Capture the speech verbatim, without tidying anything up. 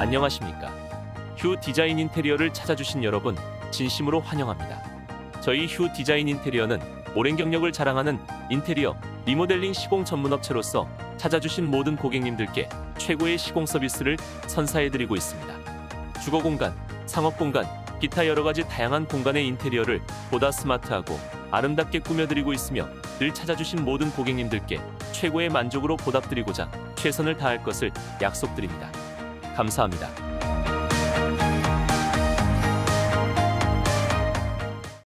안녕하십니까. 휴 디자인 인테리어를 찾아주신 여러분 진심으로 환영합니다. 저희 휴 디자인 인테리어는 오랜 경력을 자랑하는 인테리어 리모델링 시공 전문업체로서 찾아주신 모든 고객님들께 최고의 시공 서비스를 선사해드리고 있습니다. 주거공간, 상업공간, 기타 여러가지 다양한 공간의 인테리어를 보다 스마트하고 아름답게 꾸며드리고 있으며 늘 찾아주신 모든 고객님들께 최고의 만족으로 보답드리고자 최선을 다할 것을 약속드립니다. 감사합니다.